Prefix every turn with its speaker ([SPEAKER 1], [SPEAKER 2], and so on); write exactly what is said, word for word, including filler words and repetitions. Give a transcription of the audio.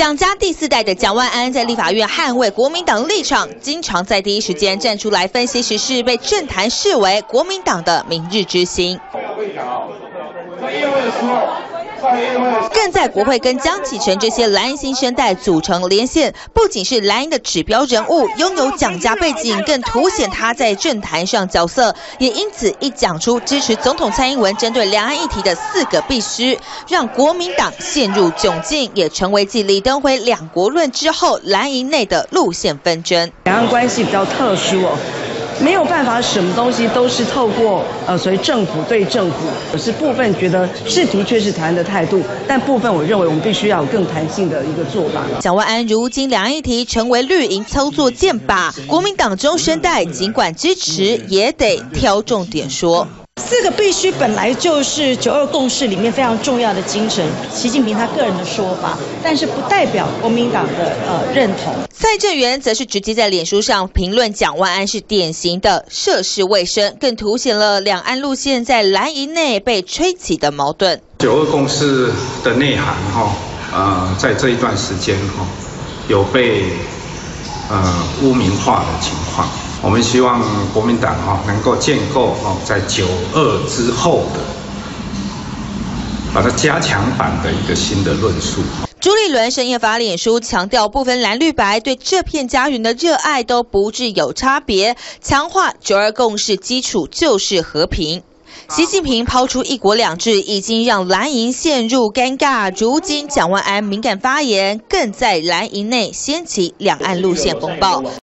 [SPEAKER 1] 蒋家第四代的蒋万安在立法院捍卫国民党立场，经常在第一时间站出来分析时事，被政坛视为国民党的明日之星。更在国会跟江启臣这些蓝营新生代组成连线，不仅是蓝营的指标人物，拥有蒋家背景，更凸显他在政坛上角色。也因此一讲出支持总统蔡英文针对两岸议题的四个必须，让国民党陷入窘境，也成为继李登辉两国论之后蓝营内的路线纷争。
[SPEAKER 2] 两岸关系比较特殊哦。没有办法，什么东西都是透过呃，所谓政府对政府。我是部分觉得是的确是台湾的态度，但部分我认为我们必须要有更弹性的一个做法。
[SPEAKER 1] 蒋万安如今两岸议题成为绿营操作箭靶，国民党中生代尽管支持，也得挑重点说。
[SPEAKER 3] 四个必须本来就是九二共识里面非常重要的精神，习近平他个人的说法，但是不代表国民党的呃认同。
[SPEAKER 1] 蔡正元则是直接在脸书上评论蒋万安是典型的涉世未深，更凸显了两岸路线在蓝营内被吹起的矛盾。
[SPEAKER 4] 九二共识的内涵哈，呃，在这一段时间哈，有被呃污名化的情况。我们希望国民党哈能够建构哈在九二之后的，把它加强版的一个新的论述。
[SPEAKER 1] 朱立伦深夜发脸书强调，不分蓝绿白，对这片家园的热爱都不致有差别，强化九二共识基础就是和平。习近平抛出一国两制，已经让蓝营陷入尴尬。如今蒋万安敏感发言，更在蓝营内掀起两岸路线风暴。